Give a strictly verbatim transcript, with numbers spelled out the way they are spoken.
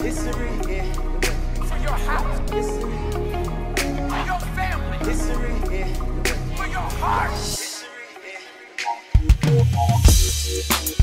History, yeah. For your house. History. For your family. History, yeah. For your heart. History, yeah.